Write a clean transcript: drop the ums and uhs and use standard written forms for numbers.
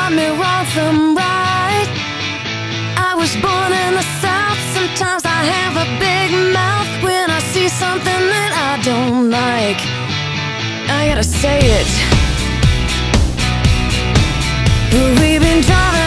tell me wrong from right. I was born in the South. Sometimes I have a big mouth when I see something that I don't like. I gotta say it. We've been driving